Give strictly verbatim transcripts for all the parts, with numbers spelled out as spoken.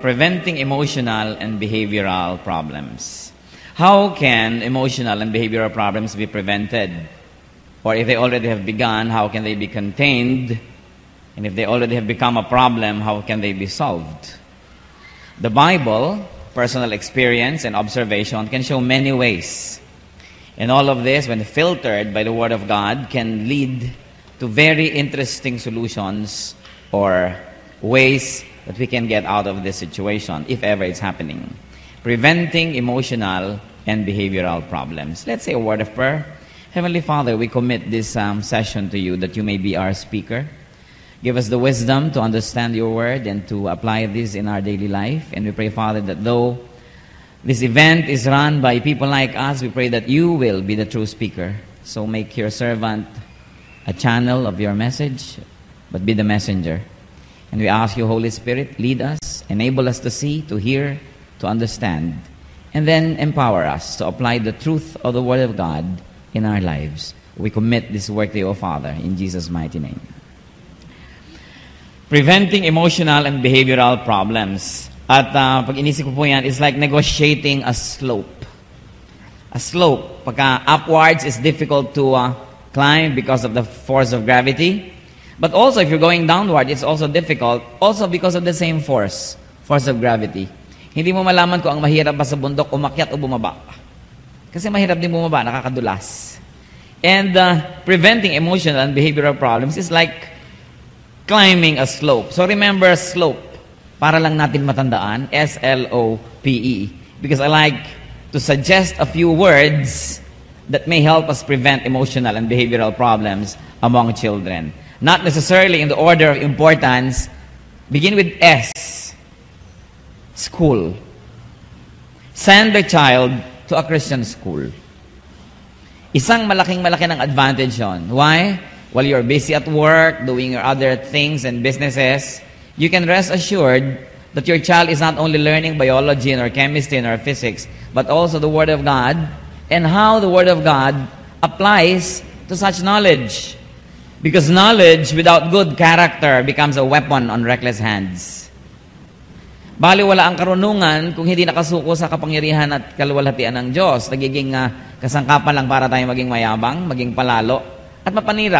preventing emotional and behavioral problems. How can emotional and behavioral problems be prevented? Or if they already have begun, how can they be contained? And if they already have become a problem, how can they be solved? The Bible, personal experience, and observation can show many ways. And all of this, when filtered by the Word of God, can lead to very interesting solutions or ways that we can get out of this situation, if ever it's happening. Preventing emotional and behavioral problems. Let's say a word of prayer. Heavenly Father, we commit this um, session to you that you may be our speaker. Give us the wisdom to understand your word and to apply this in our daily life. And we pray, Father, that though this event is run by people like us, we pray that you will be the true speaker. So make your servant a channel of your message, but be the messenger. And we ask you, Holy Spirit, lead us, enable us to see, to hear, to understand, and then empower us to apply the truth of the Word of God in our lives. We commit this work to you, O Father, in Jesus' mighty name. Preventing emotional and behavioral problems. At uh, pag inisip ko po yan, it's like negotiating a slope. A slope. Pagka upwards is difficult to uh, climb because of the force of gravity. But also, if you're going downward, it's also difficult, also because of the same force, force of gravity. Hindi mo malaman kung ang mahirap ba sa bundok, umakyat o bumaba. Kasi mahirap din bumaba, nakakadulas. And uh, preventing emotional and behavioral problems is like climbing a slope. So remember slope, para lang natin matandaan, S L O P E. Because I like to suggest a few words that may help us prevent emotional and behavioral problems among children. Not necessarily in the order of importance. Begin with S. School. Send the child to a Christian school. Isang malaking-malaki ng advantage yon. Why? While you're busy at work, doing your other things and businesses, you can rest assured that your child is not only learning biology or chemistry or physics, but also the Word of God and how the Word of God applies to such knowledge. Because knowledge without good character becomes a weapon on reckless hands. Bali wala ang karunungan kung hindi nakasuko sa kapangyarihan at kaluwalhatian ng Diyos. Nagiging uh, kasangkapan lang para tayo maging mayabang, maging palalo, at mapanira.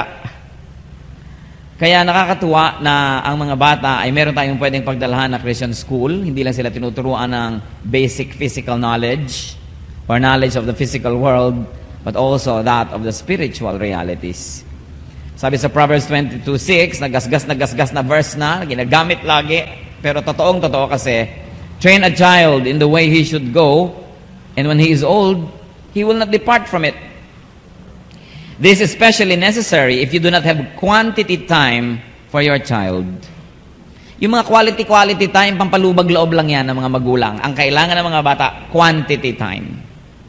Kaya nakakatuwa na ang mga bata ay meron tayong pwedeng pagdalhan na Christian school. Hindi lang sila tinuturuan ng basic physical knowledge or knowledge of the physical world, but also that of the spiritual realities. Sabi sa Proverbs twenty-two six, nagasgas na gasgas na verse na, ginagamit lagi, pero totoong totoo kasi, train a child in the way he should go, and when he is old, he will not depart from it. This is especially necessary if you do not have quantity time for your child. Yung mga quality-quality time, pampalubag loob lang yan ng mga magulang. Ang kailangan ng mga bata, quantity time.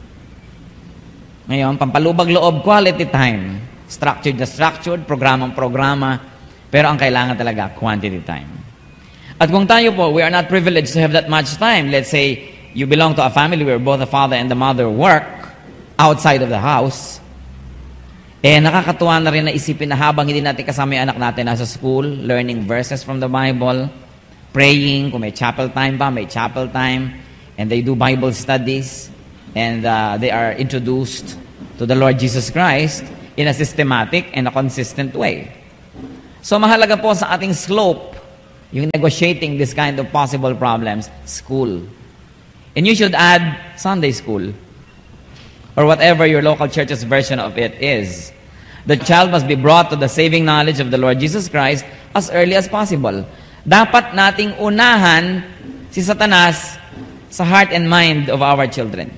Ngayon, pampalubag loob, quality time. Structured na structured, programang-programa, pero ang kailangan talaga, quantity time. At kung tayo po, we are not privileged to have that much time. Let's say, you belong to a family where both the father and the mother work outside of the house. Eh, nakakatuwa na rin na isipin na habang hindi natin kasama yung anak natin nasa school, learning verses from the Bible, praying, kung may chapel time pa, may chapel time, and they do Bible studies, and uh, they are introduced to the Lord Jesus Christ in a systematic and a consistent way. So mahalaga po sa ating slope, yung negotiating this kind of possible problems, school. And you should add Sunday school, or whatever your local church's version of it is. The child must be brought to the saving knowledge of the Lord Jesus Christ as early as possible. Dapat nating unahan si Satanas sa heart and mind of our children.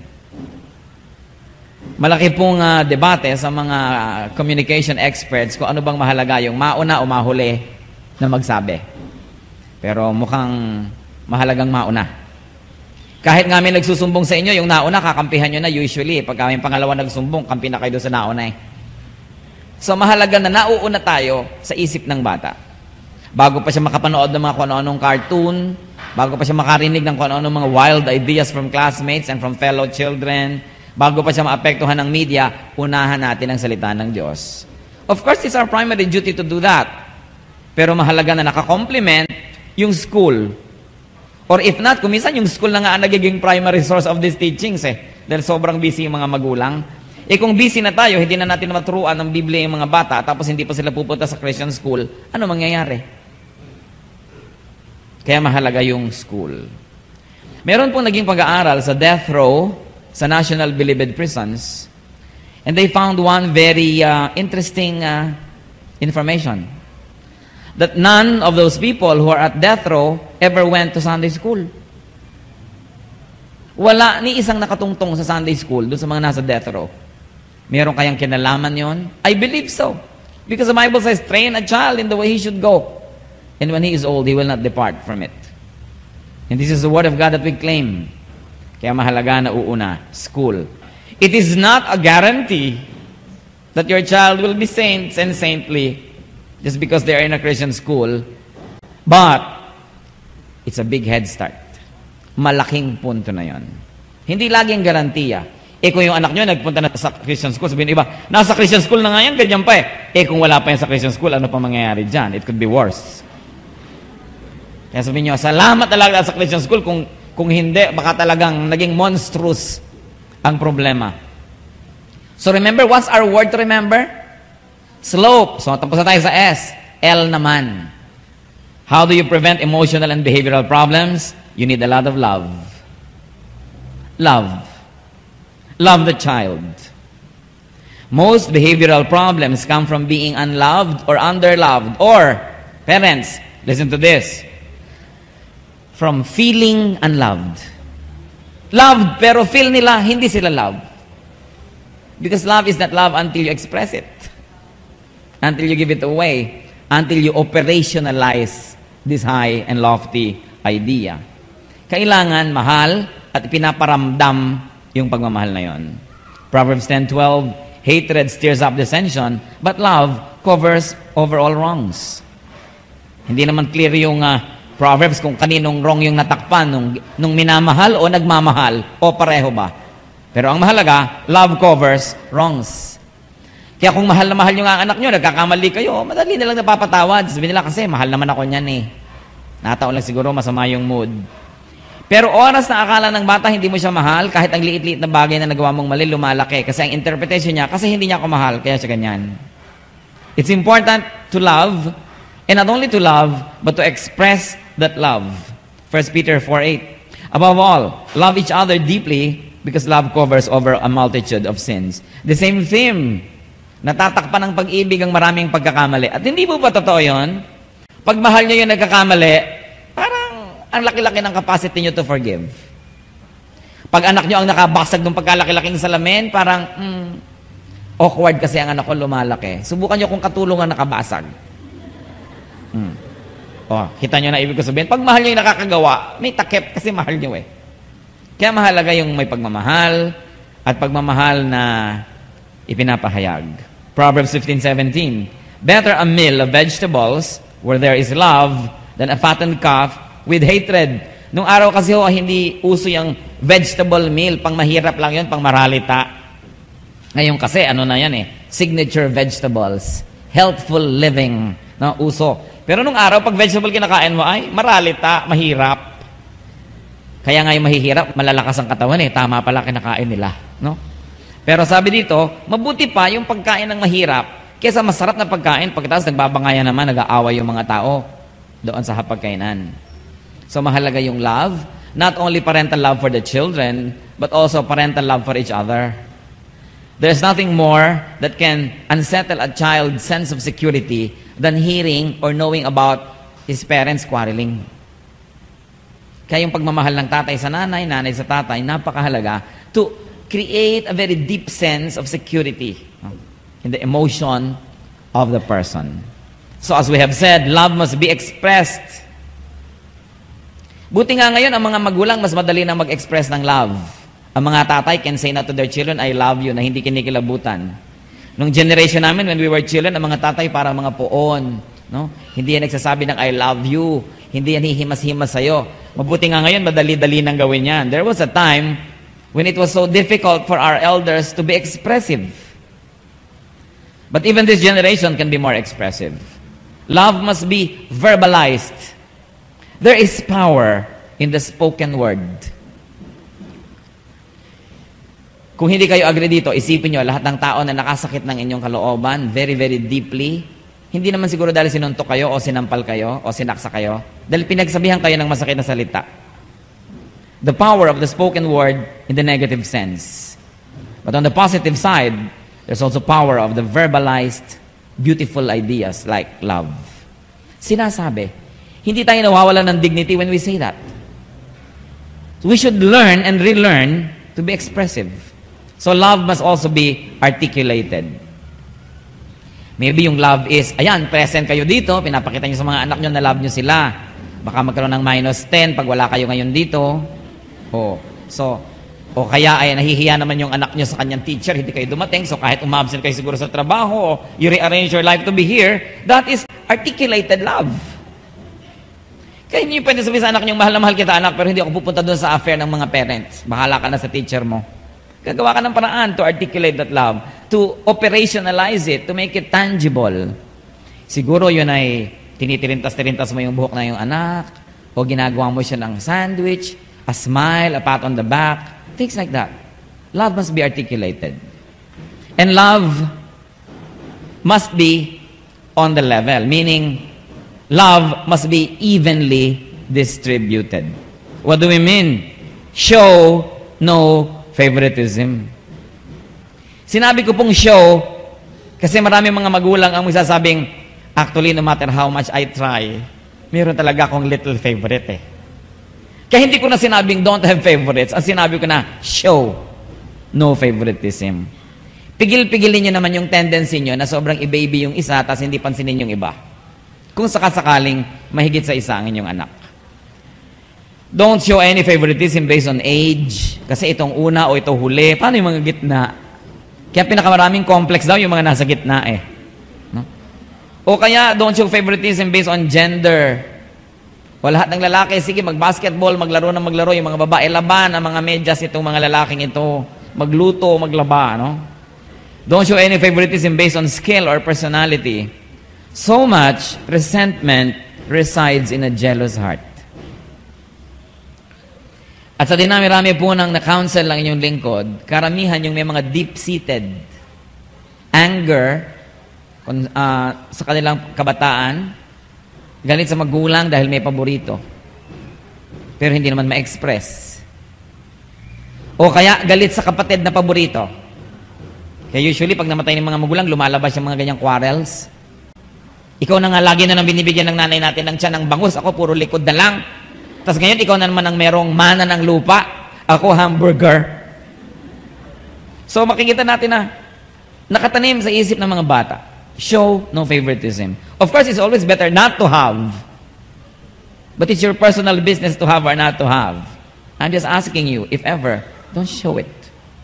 Malaki pong uh, debate sa mga uh, communication experts kung ano bang mahalaga, yung mauna o mahuli na magsabi. Pero mukhang mahalagang mauna. Kahit nga may nagsusumbong sa inyo, yung nauna, kakampihan nyo na usually. Pag kami pangalawa nagsumbong, kampi na kayo doon sa nauna eh. So mahalaga na nauuna tayo sa isip ng bata. Bago pa siya makapanood ng mga kung ano-anong cartoon, bago pa siya makarinig ng kung ano-anong mga wild ideas from classmates and from fellow children, bago pa siya maapektuhan ng media, unahan natin ang salita ng Diyos. Of course, it's our primary duty to do that. Pero mahalaga na nakakomplement yung school Or if not, kuminsan yung school na nga ang nagiging primary source of these teachings eh. Dahil sobrang busy yung mga magulang. Eh kung busy na tayo, hindi na natin maturuan ng Biblia yung mga bata, tapos hindi pa sila pupunta sa Christian school, ano mangyayari? Kaya mahalaga yung school. Meron pong naging pag-aaral sa death row, sa National Bilibid Prisons, and they found one very uh, interesting uh, information. That none of those people who are at death row ever went to Sunday school. Wala ni isang nakatungtong sa Sunday school doon sa mga nasa death row. Meron kayang kinalaman yon? I believe so. Because the Bible says, train a child in the way he should go. And when he is old, he will not depart from it. And this is the word of God that we claim. Kaya mahalaga na uuna, school. It is not a guarantee that your child will be saints and saintly just because they are in a Christian school. But, it's a big head start. Malaking punto na yon. Hindi laging garantiya. Eh kung yung anak nyo nagpunta na sa Christian school, sabihin iba, nasa Christian school na nga yan, ganyan pa eh. Eh kung wala pa yan sa Christian school, ano pa mangyayari dyan? It could be worse. Kaya sabihin nyo, salamat talaga sa Christian school. Kung, kung hindi, baka talagang naging monstrous ang problema. So remember, what's our word to remember? Slope. So tapos na tayo sa S. L naman. How do you prevent emotional and behavioral problems? You need a lot of love. Love. Love the child. Most behavioral problems come from being unloved or underloved. Or, parents, listen to this. From feeling unloved. Loved, pero feel nila, hindi sila loved. Because love is not love until you express it. Until you give it away. Until you operationalize this high and lofty idea. Kailangan mahal at pinaparamdam yung pagmamahal na yon. Proverbs ten twelve, hatred stirs up dissension, but love covers over all wrongs. Hindi naman clear yung uh, Proverbs kung kaninong wrong yung natakpan, nung, nung minamahal o nagmamahal, o pareho ba? Pero ang mahalaga, love covers wrongs. Kaya kung mahal na mahal nyo nga ang anak nyo, nagkakamali kayo, madali na lang napapatawad. Sabihin nila kasi, mahal naman ako niyan eh. Nataon lang siguro, masama yung mood. Pero oras na akala ng bata, hindi mo siya mahal, kahit ang liit-liit na bagay na nagawa mong mali, lumalaki. Kasi ang interpretation niya, kasi hindi niya ako mahal, kaya siya ganyan. It's important to love, and not only to love, but to express that love. First Peter four eight. Above all, love each other deeply, because love covers over a multitude of sins. The same theme. Natatakpan ng pag-ibig ang maraming pagkakamali. At hindi po ba totoo yun? Pag mahal nyo yung nagkakamali, parang ang laki-laki ng capacity nyo to forgive. Pag anak nyo ang nakabasag ng pagkalaki-laking salamin, parang, hmm, awkward kasi ang anak ko lumalaki. Subukan nyo kung katulong ang nakabasag. Hmm. O, kita nyo na ibig ko sabihin. Pag mahal nyo yung nakakagawa, may takip kasi mahal nyo eh. Kaya mahalaga yung may pagmamahal at pagmamahal na ipinapahayag. Proverbs fifteen seventeen. Better a meal of vegetables where there is love than a fattened calf with hatred. Nung araw kasi ho, hindi uso yung vegetable meal. Pang mahirap lang yun, pang maralita. Ngayon kasi, ano na yan eh, signature vegetables. Healthful living. No, uso. Pero nung araw, pag vegetable kinakain mo, ay, maralita, mahirap. Kaya nga yung mahihirap, malalakas ang katawan eh. Tama pala kinakain nila. No? Pero sabi dito, mabuti pa yung pagkain ng mahirap kaysa masarap na pagkain, pagkatapos nagbabangayan naman, nag-aaway yung mga tao doon sa hapagkainan. So mahalaga yung love, not only parental love for the children, but also parental love for each other. There's nothing more that can unsettle a child's sense of security than hearing or knowing about his parents quarreling. Kaya yung pagmamahal ng tatay sa nanay, nanay sa tatay, napakahalaga to create a very deep sense of security in the emotion of the person. So as we have said, love must be expressed. Buti nga ngayon, ang mga magulang mas madali na mag-express ng love. Ang mga tatay can say na to their children, I love you, na hindi kinikilabutan. Nung generation namin, when we were children, ang mga tatay parang mga poon. No? Hindi yan nagsasabi ng I love you. Hindi yan hihimas-himas sa'yo. Mabuti nga ngayon, madali-dali nang gawin yan. There was a time when it was so difficult for our elders to be expressive. But even this generation can be more expressive. Love must be verbalized. There is power in the spoken word. Kung hindi kayo agree dito, isipin nyo, lahat ng tao na nakasakit ng inyong kalooban, very, very deeply, hindi naman siguro dahil sinuntok kayo, o sinampal kayo, o sinaksa kayo, dahil pinagsabihan kayo ng masakit na salita. The power of the spoken word in the negative sense. But on the positive side, there's also power of the verbalized, beautiful ideas like love. Sinasabi. Hindi tayo nawawala ng dignity when we say that. So we should learn and relearn to be expressive. So love must also be articulated. Maybe yung love is, ayan, present kayo dito, pinapakita nyo sa mga anak nyo na love nyo sila. Baka magkaroon ng minus ten pag wala kayo ngayon dito. O, so, o kaya ay nahihiya naman yung anak nyo sa kanyang teacher, hindi kayo dumating, so kahit umabsent kayo siguro sa trabaho, o you rearrange your life to be here, that is articulated love. Kaya hindi pwede sabihin sa anak nyo, mahal na mahal kita anak, pero hindi ako pupunta doon sa affair ng mga parents. Bahala ka na sa teacher mo. Gagawa ka ng paraan to articulate that love, to operationalize it, to make it tangible. Siguro yun ay tinitirintas-tirintas mo yung buhok na yung anak, o ginagawa mo siya ng sandwich, a smile, a pat on the back, things like that. Love must be articulated. And love must be on the level, meaning love must be evenly distributed. What do we mean? Show no favoritism. Sinabi ko pong show kasi marami mga magulang ang magsasabing, actually, no matter how much I try, meron talaga akong little favorite eh. Kaya hindi ko na sinabing don't have favorites. Ang sinabi ko na, show no favoritism. Pigil-pigilin nyo naman yung tendency nyo na sobrang i-baby yung isa tapos hindi pansinin yung iba. Kung sakasakaling mahigit sa isa ang inyong anak. Don't show any favoritism based on age. Kasi itong una o ito huli. Paano yung mga gitna? Kaya pinakamaraming complex daw yung mga nasa gitna eh. No? O kaya, don't show favoritism based on gender. O lahat ng lalaki, sige, mag-basketball, maglaro na maglaro. Yung mga babae, laban ang mga medyas itong mga lalaking ito. Magluto, maglaba, no? Don't show any favoritism based on skill or personality. So much resentment resides in a jealous heart. At sa dinami-rami po nang na-counsel lang inyong lingkod, karamihan yung may mga deep-seated anger uh, sa kanilang kabataan, galit sa magulang dahil may paborito, pero hindi naman ma-express. O kaya galit sa kapatid na paborito. Kaya usually, pag namatay ng mga magulang, lumalabas yung mga ganyang quarrels. Ikaw na nga lagi na nang binibigyan ng nanay natin ng tiyan ng bangus, ako puro likod na lang. Tapos ngayon, ikaw na naman ang merong mana ng lupa. Ako, hamburger. So, makikita natin na nakatanim sa isip ng mga bata. Show no favoritism. Of course, it's always better not to have. But it's your personal business to have or not to have. I'm just asking you, if ever, don't show it.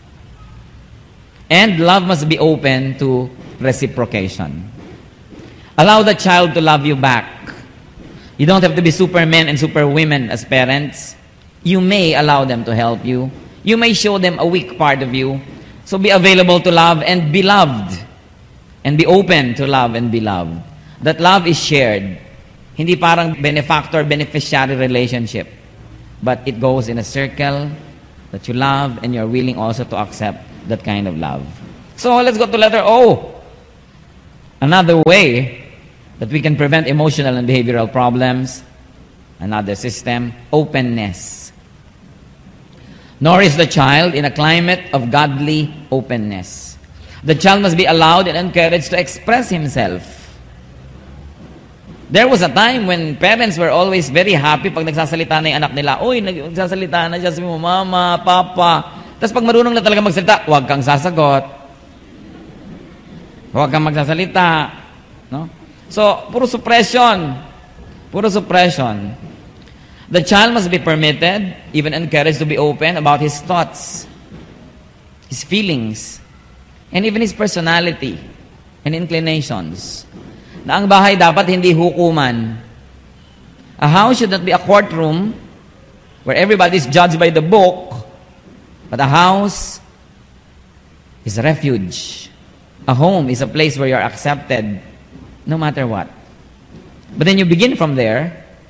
And love must be open to reciprocation. Allow the child to love you back. You don't have to be supermen and superwomen as parents. You may allow them to help you. You may show them a weak part of you. So be available to love and be loved. And be open to love and be loved. That love is shared. Hindi parang benefactor-beneficiary relationship. But it goes in a circle that you love and you're willing also to accept that kind of love. So let's go to letter O. Another way that we can prevent emotional and behavioral problems, another system, openness. Nor is the child in a climate of godly openness. The child must be allowed and encouraged to express himself. There was a time when parents were always very happy pag nagsasalita na yung anak nila. Uy, nagsasalita na siya, sabi mo, mama, papa. Tapos pag marunong na talaga magsalita, huwag kang sasagot. Huwag kang magsasalita. No? So, puro suppression. Puro suppression. The child must be permitted, even encouraged to be open about his thoughts, his feelings, and even his personality and inclinations. Na ang bahay dapat hindi hukuman. A house should not be a courtroom where everybody is judged by the book, but a house is a refuge. A home is a place where you are accepted no matter what. But then you begin from there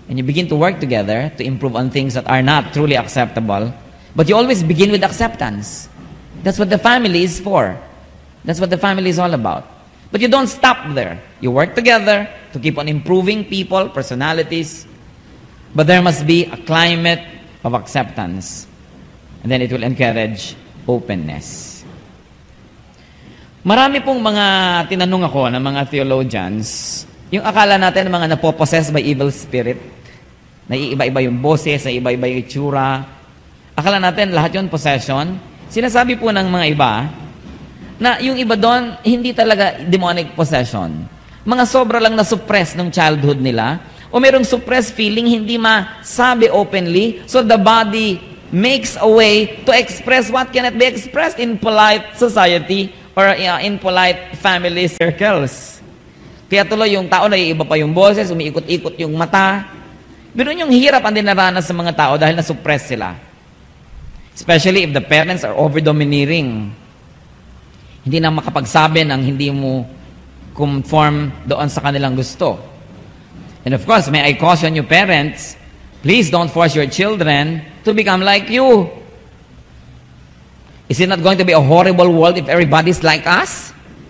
And you begin to work together to improve on things that are not truly acceptable. But you always begin with acceptance. That's what the family is for. That's what the family is all about. But you don't stop there. You work together to keep on improving people, personalities. But there must be a climate of acceptance. And then it will encourage openness. Marami pong mga tinanong ako ng mga theologians, yung akala natin mga napopossess by evil spirit, naiiba-iba yung boses, naiiba-iba yung itsura. Akala natin lahat yun possession. Sinasabi po ng mga iba, na yung iba doon, hindi talaga demonic possession. Mga sobra lang na-suppress ng childhood nila, o merong suppressed feeling, hindi masabi openly, so the body makes a way to express what cannot be expressed in polite society or uh, in polite family circles. Kaya tuloy yung tao, naiiba pa yung boses, umiikot-ikot yung mata. Pero yung hirap ang dinaranas sa mga tao dahil na-suppress sila. Especially if the parents are over-domineering. Hindi na makapagsabi ng hindi mo conform doon sa kanilang gusto. And of course, may I caution you parents, please don't force your children to become like you. Is it not going to be a horrible world if everybody's like us?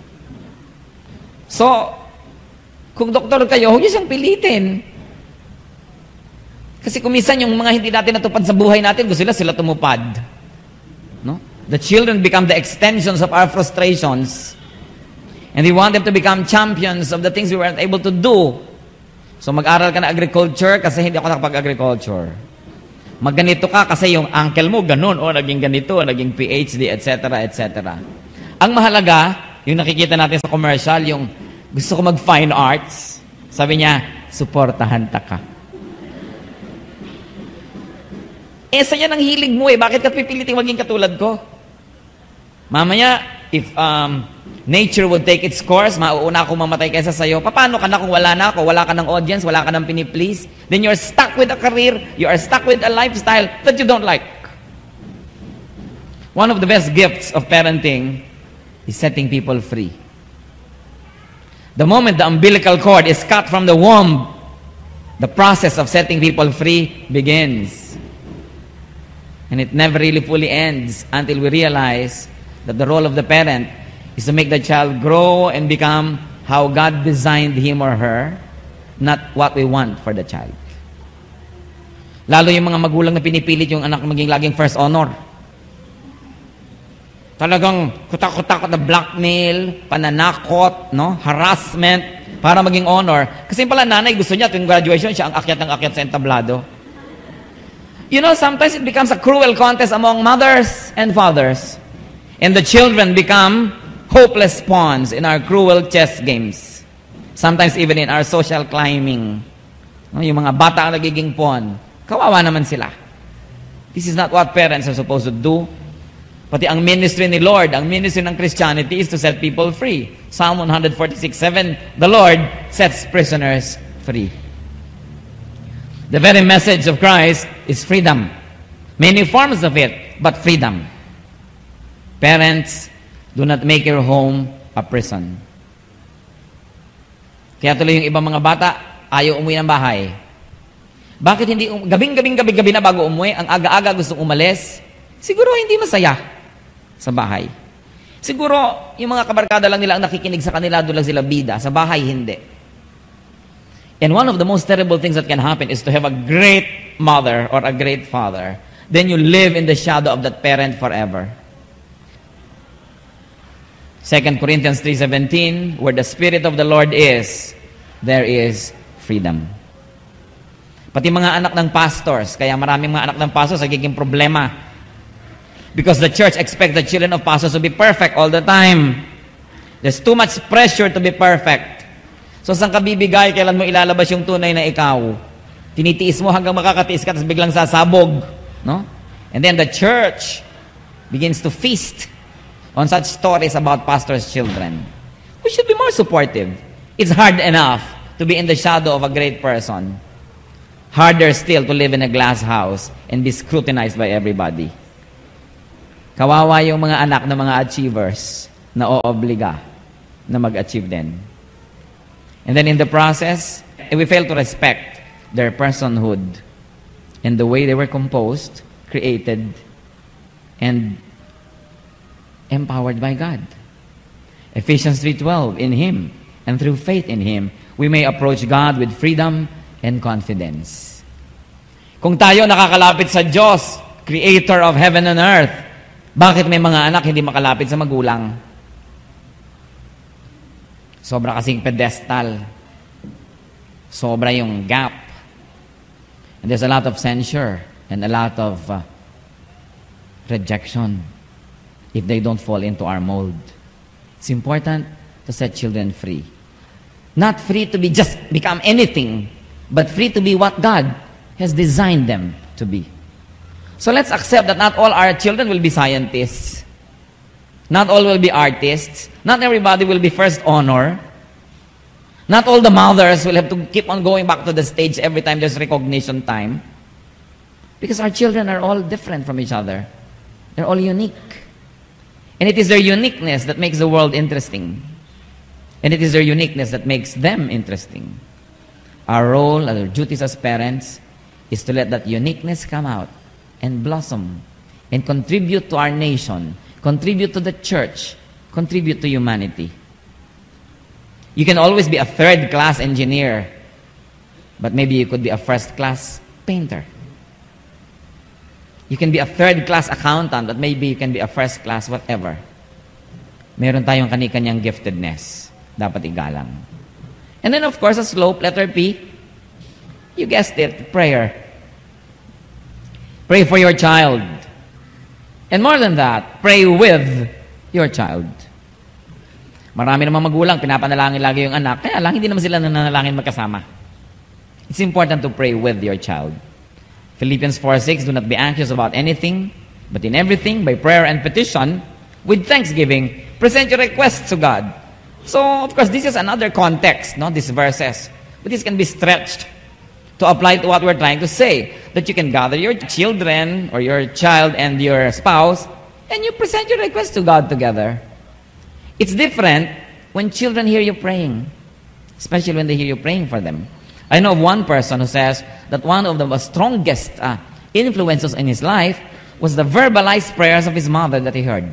So, kung doktor kayo, huwag niyo siyang pilitin. Kasi kumisan yung mga hindi natin natupad sa buhay natin, gusto sila sila tumupad. No? The children become the extensions of our frustrations. And we want them to become champions of the things we weren't able to do. So mag-aral ka na agriculture kasi hindi ako nakapag-agriculture. Magganito ka kasi yung uncle mo ganun, o naging ganito, naging P H D, et cetera, et cetera. Ang mahalaga, yung nakikita natin sa commercial, yung gusto ko mag-fine arts, sabi niya, suportahan ta ka. Eh, sa'yan ang hilig mo eh. Bakit ka pipiliting maging katulad ko? Mamaya, if um, nature would take its course, mauuna akong mamatay kaysa sa'yo, paano ka na kung wala na ako? Wala ka ng audience, wala ka ng piniplease? Then you're stuck with a career, you are stuck with a lifestyle that you don't like. One of the best gifts of parenting is setting people free. The moment the umbilical cord is cut from the womb, the process of setting people free begins. And it never really fully ends until we realize that the role of the parent is to make the child grow and become how God designed him or her, not what we want for the child. Lalo yung mga magulang na pinipilit yung anak maging laging first honor. Talagang kutak-kutak na blackmail, pananakot, no? Harassment, para maging honor. Kasi pala nanay gusto niya tuwing graduation, siya ang akyat ng akyat sa entablado. You know, sometimes it becomes a cruel contest among mothers and fathers. And the children become hopeless pawns in our cruel chess games. Sometimes even in our social climbing. No, yung mga bata ang nagiging pawn. Kawawa naman sila. This is not what parents are supposed to do. Pati ang ministry ni Lord, ang ministry ng Christianity is to set people free. Psalm one forty-six seven, the Lord sets prisoners free. The very message of Christ is freedom. Many forms of it, but freedom. Parents, do not make your home a prison. Kaya tuloy yung ibang mga bata, ayaw umuwi ng bahay. Bakit hindi, um, gabing-gabing gabi-gabi na bago umuwi, ang aga-aga gustong umalis? Siguro hindi masaya sa bahay. Siguro, yung mga kabarkada lang nila ang nakikinig sa kanila, doon lang sila bida. Sa bahay, hindi. And one of the most terrible things that can happen is to have a great mother or a great father. Then you live in the shadow of that parent forever. Second Corinthians three seventeen, where the Spirit of the Lord is, there is freedom. Pati mga anak ng pastors, kaya maraming mga anak ng pastors nagiging problema. Because the church expects the children of pastors to be perfect all the time. There's too much pressure to be perfect. So saan ka bibigay, kailan mo ilalabas yung tunay na ikaw? Tinitiis mo hanggang makakatiis ka, tapos biglang sasabog. No? And then the church begins to feast on such stories about pastors' children. We should be more supportive. It's hard enough to be in the shadow of a great person. Harder still to live in a glass house and be scrutinized by everybody. Kawawa yung mga anak ng mga achievers na oobliga na mag-achieve din. And then in the process, if we fail to respect their personhood, and the way they were composed, created, and empowered by God. Ephesians three twelve, in Him, and through faith in Him, we may approach God with freedom and confidence. Kung tayo nakakalapit sa Diyos, Creator of heaven and earth, bakit may mga anak hindi makalapit sa magulang? Sobra kasing pedestal. Sobra yung gap. And there's a lot of censure and a lot of uh, rejection if they don't fall into our mold. It's important to set children free. Not free to be just become anything, but free to be what God has designed them to be. So let's accept that not all our children will be scientists. Not all will be artists. Not everybody will be first honor. Not all the mothers will have to keep on going back to the stage every time there's recognition time. Because our children are all different from each other. They're all unique. And it is their uniqueness that makes the world interesting. And it is their uniqueness that makes them interesting. Our role, our duties as parents, is to let that uniqueness come out and blossom and contribute to our nation, contribute to the church, contribute to humanity. You can always be a third-class engineer, but maybe you could be a first-class painter. You can be a third-class accountant, but maybe you can be a first-class whatever. Meron tayong kani-kanyang giftedness. Dapat igalang. And then, of course, a slope, letter P, you guessed it, prayer. Pray for your child. And more than that, pray with your child. Marami namang magulang, pinapanalangin lagi yung anak, kaya lang hindi naman sila nananalangin magkasama. It's important to pray with your child. Philippians four six, do not be anxious about anything, but in everything, by prayer and petition, with thanksgiving, present your requests to God. So, of course, this is another context, not these verses. But this can be stretched to apply to what we're trying to say. That you can gather your children or your child and your spouse and you present your request to God together. It's different when children hear you praying, especially when they hear you praying for them. I know of one person who says that one of the most strongest uh, influences in his life was the verbalized prayers of his mother that he heard.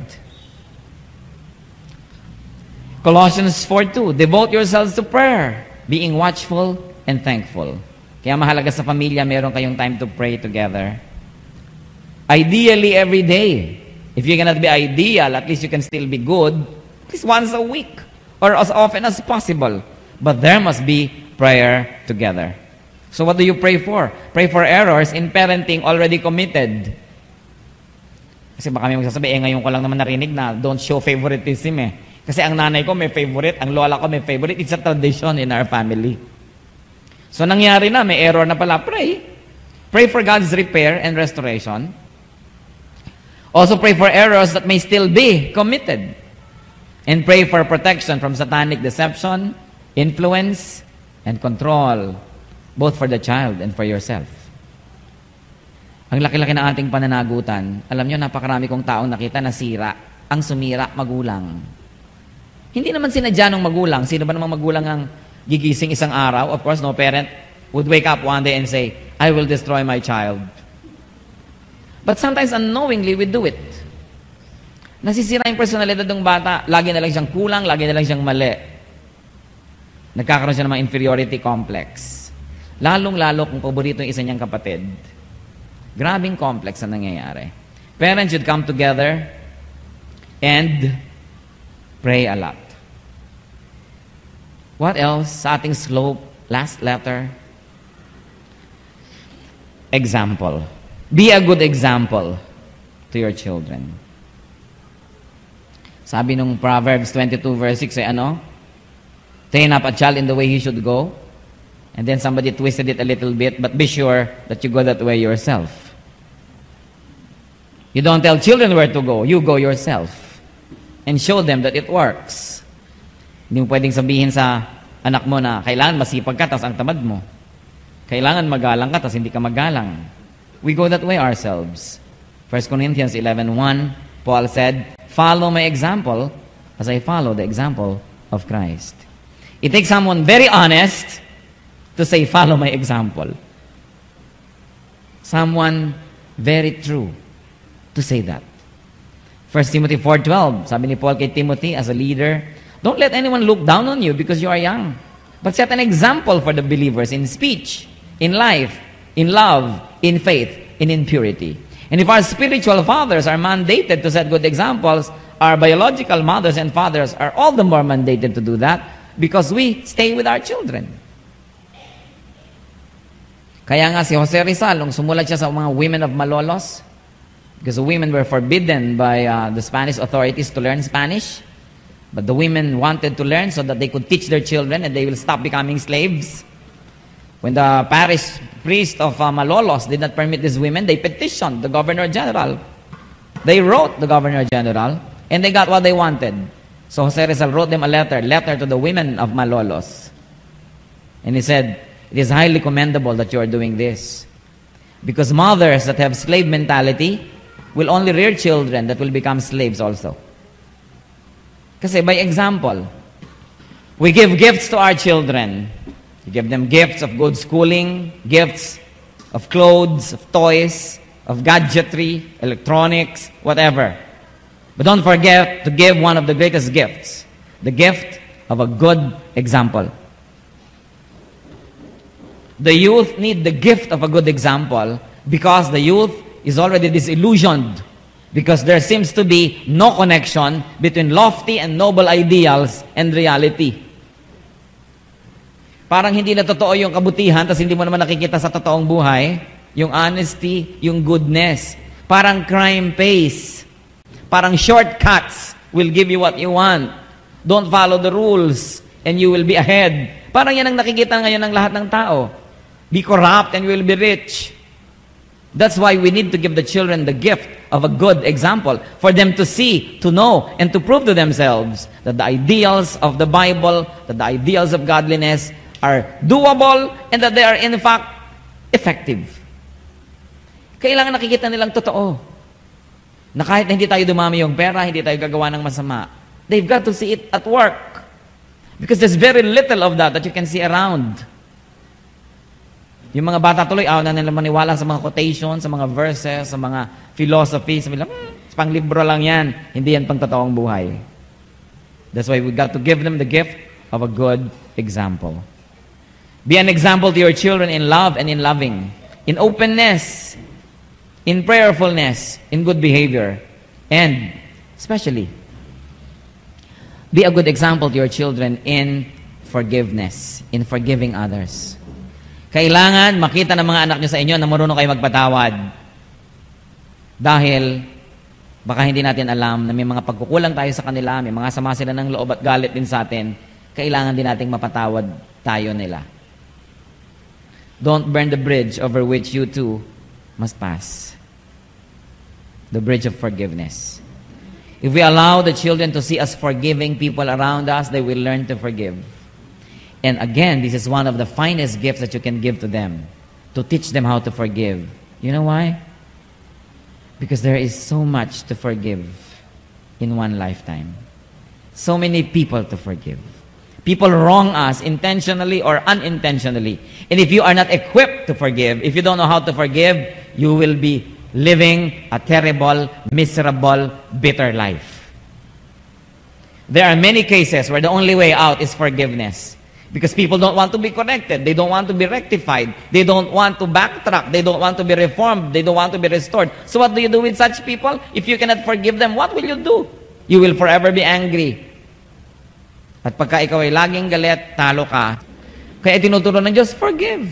Colossians four two, devote yourselves to prayer, being watchful and thankful. Kaya mahalaga sa pamilya, meron kayong time to pray together. Ideally, every day. If you cannot be ideal, at least you can still be good. At least once a week. Or as often as possible. But there must be prayer together. So what do you pray for? Pray for errors in parenting already committed. Kasi baka may magsasabi, eh ngayon ko lang naman narinig na don't show favoritism eh. Kasi ang nanay ko may favorite, ang lola ko may favorite. It's a tradition in our family. So nangyari na, may error na pala, pray. Pray for God's repair and restoration. Also pray for errors that may still be committed. And pray for protection from satanic deception, influence, and control, both for the child and for yourself. Ang laki-laki ng ating pananagutan, alam nyo, napakarami kong taong nakita na sira. Ang sumira, magulang. Hindi naman sinadya ng magulang. Sino ba namang magulang ang gigising isang araw? Of course, no parent would wake up one day and say, I will destroy my child. But sometimes unknowingly, we do it. Nasisira yung personalidad ng bata. Lagi na lang siyang kulang, lagi na lang siyang mali. Nagkakaroon siya ng mga inferiority complex. Lalong-lalo kung paborito yung isa niyang kapatid. Grabing complex ang nangyayari. Parents should come together and pray a lot. What else? Sa ating slope, last letter. Example. Be a good example to your children. Sabi nung Proverbs twenty-two verse six ay ano? Train up a child in the way he should go. And then somebody twisted it a little bit, but be sure that you go that way yourself. You don't tell children where to go. You go yourself. And show them that it works. Hindi mo pwedeng sabihin sa anak mo na kailangan masipag ka, tas ang tamad mo. Kailangan magalang ka, tas hindi ka magalang. We go that way ourselves. First Corinthians eleven one, Paul said, follow my example as I follow the example of Christ. It takes someone very honest to say, follow my example. someone very true to say that. First Timothy four twelve, sabi ni Paul kay Timothy as a leader, don't let anyone look down on you because you are young, but set an example for the believers in speech, in life, in love, in faith, and in purity. And if our spiritual fathers are mandated to set good examples, our biological mothers and fathers are all the more mandated to do that because we stay with our children. Kaya nga si Jose Rizal, nung sumulat siya sa mga women of Malolos, because the women were forbidden by uh, the Spanish authorities to learn Spanish, but the women wanted to learn so that they could teach their children and they will stop becoming slaves. When the parish priest of uh, Malolos did not permit these women, they petitioned the Governor General. They wrote the Governor General, and they got what they wanted. So Jose Rizal wrote them a letter, letter to the women of Malolos. And he said, it is highly commendable that you are doing this. Because mothers that have slave mentality will only rear children that will become slaves also. Kasi by example, we give gifts to our children. We give them gifts of good schooling, gifts of clothes, of toys, of gadgetry, electronics, whatever. But don't forget to give one of the greatest gifts, the gift of a good example. The youth need the gift of a good example because the youth is already disillusioned because there seems to be no connection between lofty and noble ideals and reality. Parang hindi na totoo yung kabutihan tapos hindi mo naman nakikita sa totoong buhay, yung honesty, yung goodness. Parang crime pays. Parang shortcuts will give you what you want. Don't follow the rules and you will be ahead. Parang yan ang nakikita ngayon ng lahat ng tao. Be corrupt and you will be rich. That's why we need to give the children the gift of a good example for them to see, to know, and to prove to themselves that the ideals of the Bible, that the ideals of godliness are doable and that they are in fact effective. Kailangan nakikita nilang totoo. Na kahit hindi tayo dumami yung pera, hindi tayo gagawa ng masama. They've got to see it at work. Because there's very little of that that you can see around. Yung mga bata tuloy, ayaw na nila maniwala sa mga quotations, sa mga verses, sa mga philosophy. Sabi nila, hmm, pang libro lang yan. Hindi yan pang totoong buhay. That's why we got to give them the gift of a good example. Be an example to your children in love and in loving, in openness, in prayerfulness, in good behavior, and especially, be a good example to your children in forgiveness, in forgiving others. Kailangan makita ng mga anak nyo sa inyo na marunong kayo magpatawad. Dahil, baka hindi natin alam na may mga pagkukulang tayo sa kanila, may mga sama sila ng loob at galit din sa atin, kailangan din nating mapatawad tayo nila. Don't burn the bridge over which you too must pass. The bridge of forgiveness. If we allow the children to see us forgiving people around us, they will learn to forgive. And again, this is one of the finest gifts that you can give to them, to teach them how to forgive. You know why? Because there is so much to forgive in one lifetime. So many people to forgive. People wrong us intentionally or unintentionally. And if you are not equipped to forgive, if you don't know how to forgive, you will be living a terrible, miserable, bitter life. There are many cases where the only way out is forgiveness. Because people don't want to be corrected. They don't want to be rectified. They don't want to backtrack. They don't want to be reformed. They don't want to be restored. So what do you do with such people? If you cannot forgive them, what will you do? You will forever be angry. At pagka ikaw ay laging galit, talo ka. Kaya tinuturo ng Diyos, forgive.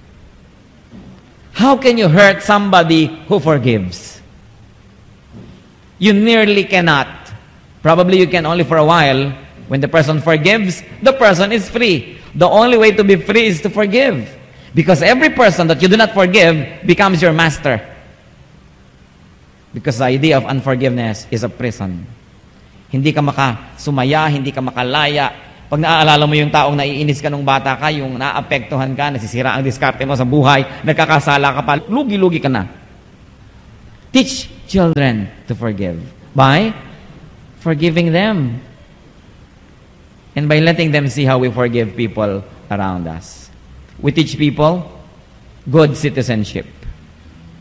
How can you hurt somebody who forgives? You nearly cannot. Probably you can only for a while. When the person forgives, the person is free. The only way to be free is to forgive. Because every person that you do not forgive becomes your master. Because the idea of unforgiveness is a prison. Hindi ka makasumaya, hindi ka makalaya. Pag naaalala mo yung taong naiinis ka nung bata ka, yung naapektuhan ka, nasisira ang diskarte mo sa buhay, nagkakasala ka pa, lugi-lugi ka na. Teach children to forgive by forgiving them. And by letting them see how we forgive people around us. We teach people good citizenship.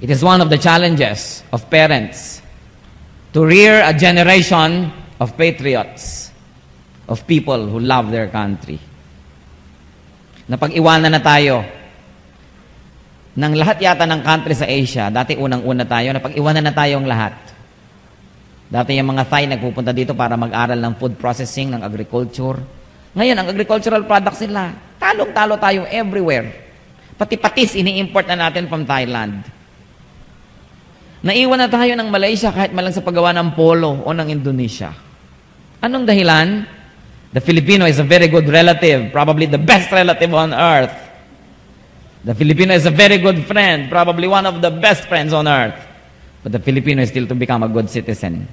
It is one of the challenges of parents to rear a generation of patriots, of people who love their country. Napag-iwanan na tayo ng lahat yata ng country sa Asia. Dati unang-una tayo, napag-iwanan na tayong lahat. Dati yung mga Thai nagpupunta dito para mag-aral ng food processing, ng agriculture. Ngayon, ang agricultural products nila, talong-talo tayo everywhere. Pati patis, ini-import na natin from Thailand. Naiwan na tayo ng Malaysia kahit malang sa paggawa ng polo o ng Indonesia. Anong dahilan? The Filipino is a very good relative, probably the best relative on earth. The Filipino is a very good friend, probably one of the best friends on earth. But the Filipino is still to become a good citizen.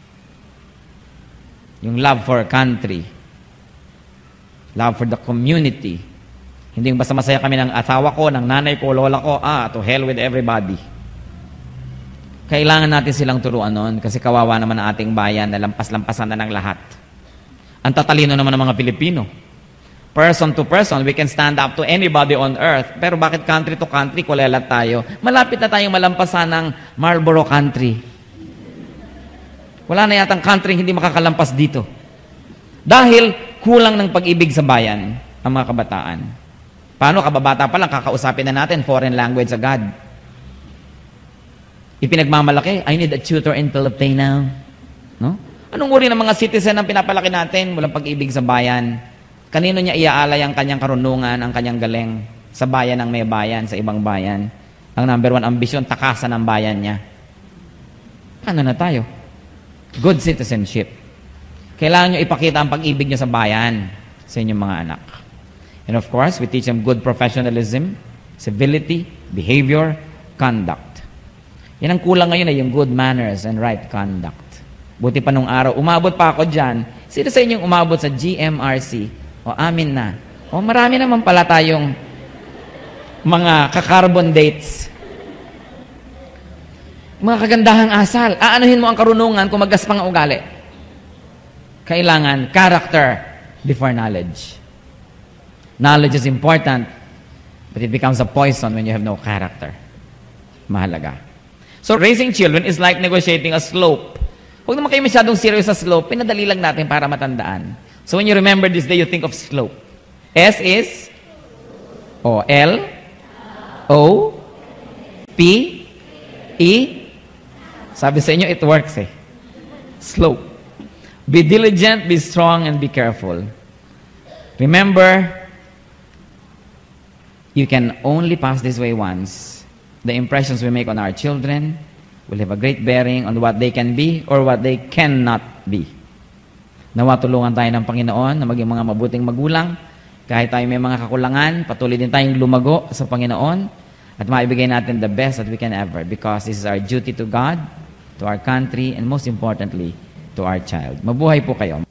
Yung love for country, love for the community. Hindi yung basta masaya kami ng asawa ko, ng nanay ko, lola ko, ah, to hell with everybody. Kailangan natin silang turuan nun kasi kawawa naman ang ating bayan na lampas-lampasan na ng lahat. Ang tatalino naman ng mga Pilipino. Person to person, we can stand up to anybody on earth. Pero bakit country to country, kulelat tayo? Malapit na tayong malampasan ng Marlboro country. Wala na yatang country hindi makakalampas dito. Dahil kulang ng pag-ibig sa bayan ang mga kabataan. Paano kababata pa lang, kakausapin na natin foreign language agad. Ipinagmamalaki, I need a tutor in Filipino. No? Anong uri ng mga citizen ang pinapalaki natin? Walang pag-ibig sa bayan. Kanino niya iaalay ang kanyang karunungan, ang kanyang galing sa bayan ng may bayan, sa ibang bayan? Ang number one ambisyon, takasan ang bayan niya. Ano na tayo? Good citizenship. Kailangan nyo ipakita ang pag-ibig nyo sa bayan sa inyong mga anak. And of course, we teach them good professionalism, civility, behavior, conduct. Yan ang kulang ngayon ay yung good manners and right conduct. Buti pa nung araw, umabot pa ako dyan. Sino sa inyong umabot sa G M R C? O amin na. O marami naman pala tayong mga kakarbon dates. Mga kagandahang asal. Aanuhin mo ang karunungan kung magaspang ang ugali. Kailangan character before knowledge. Knowledge is important, but it becomes a poison when you have no character. Mahalaga. So raising children is like negotiating a slope. Huwag naman kayo masyadong serious sa slope. Pinadali lang natin para matandaan. So when you remember this day, you think of slope. S is O L O P E. Sabi sa inyo, it works eh. Slope. Be diligent, be strong, and be careful. Remember, you can only pass this way once. The impressions we make on our children will have a great bearing on what they can be or what they cannot be. Nawa tulungan tayo ng Panginoon na maging mga mabuting magulang. Kahit tayo may mga kakulangan, patuloy din tayong lumago sa Panginoon at maibigay natin the best that we can ever because this is our duty to God, to our country, and most importantly, to our child. Mabuhay po kayo.